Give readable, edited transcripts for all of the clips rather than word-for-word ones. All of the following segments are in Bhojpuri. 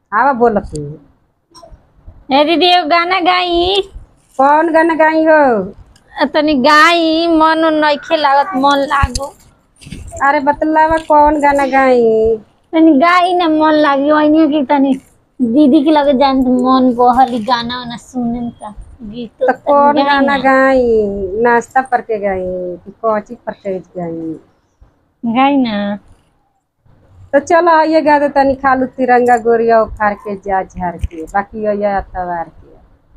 आवा बोलत है। ए दीदी एगो गाना गाई। कौन गाना गाई हो? तनी गाई मन नइखे लागत मन लागो। अरे बतलावा कौन गाना गाई? तनी गाई ना मन लागी ओइने की तनी दीदी के लगे जान तो मन बहली गाना वाना सुनन का गीत तो तनी कौन गाई गाना ना। गाई? नाश्ता पर के गाई कि कौची पर के गाई? गाई ना। तो चलो ये गा दे तनी खालू तिरंगा गोरिया उखाड़ के जा झाड़ के बाकी ये अतवार के।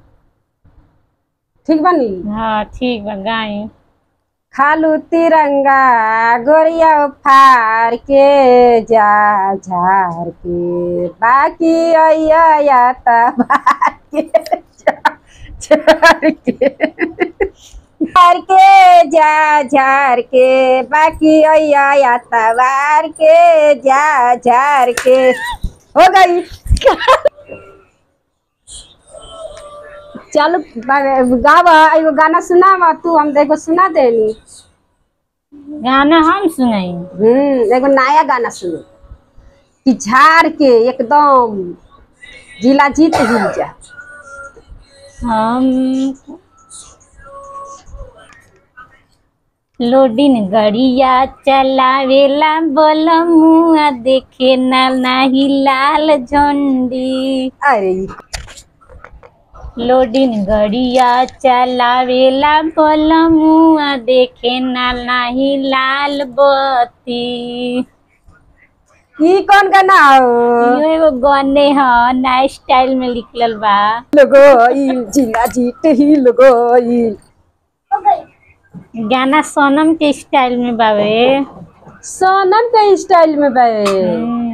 ठीक बनी? हाँ ठीक बा गाई। खालू तिरंगा गोरिया उखाड़ के जा झाड़ के बाकी ये अतवार के जा झाड़ के झाड़ के जा झाड़ के बाकी या तवार के जा झाड़ के। हो गई। चल गावा एगो गाना सुनावा तू, हम देखो सुना देनी। गाना हम सुनाई। एगो नया गाना सुनो कि झाड़ के एकदम जिला जीत हिल जा। हम लोडिन गड़िया चलावेला बलमुआ देखे ना नाही लाल झंडी। अरे लोडिन गड़िया चलावेला बलमुआ देखे ना नाही लाल बत्ती। ई कौन गाना हो? यो एगो गाने ह नया स्टाइल में लिखल बा। लोगो जिला जीत हिल गइल। गाना सोनम के स्टाइल में बावे। सोनम के स्टाइल में बे।